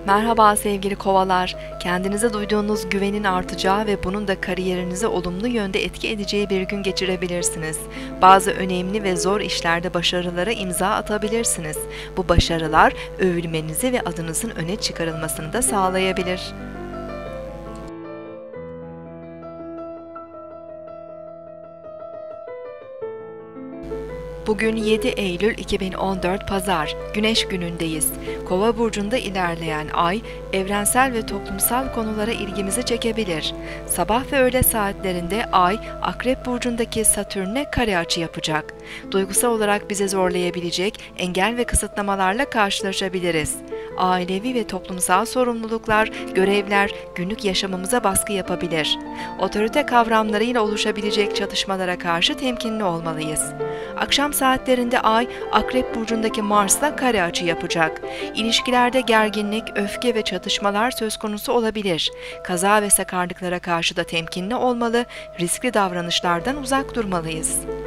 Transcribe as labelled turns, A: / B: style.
A: Merhaba sevgili kovalar. Kendinize duyduğunuz güvenin artacağı ve bunun da kariyerinize olumlu yönde etki edeceği bir gün geçirebilirsiniz. Bazı önemli ve zor işlerde başarılara imza atabilirsiniz. Bu başarılar övülmenizi ve adınızın öne çıkarılmasını da sağlayabilir. Bugün 7 Eylül 2014 Pazar, Güneş günündeyiz. Kova burcunda ilerleyen ay, evrensel ve toplumsal konulara ilgimizi çekebilir. Sabah ve öğle saatlerinde ay, Akrep burcundaki Satürn'e kare açı yapacak. Duygusal olarak bizi zorlayabilecek engel ve kısıtlamalarla karşılaşabiliriz. Ailevi ve toplumsal sorumluluklar, görevler günlük yaşamımıza baskı yapabilir. Otorite kavramlarıyla oluşabilecek çatışmalara karşı temkinli olmalıyız. Akşam saatlerinde Ay, Akrep burcundaki Mars'la kare açı yapacak. İlişkilerde gerginlik, öfke ve çatışmalar söz konusu olabilir. Kaza ve sakarlıklara karşı da temkinli olmalı, riskli davranışlardan uzak durmalıyız.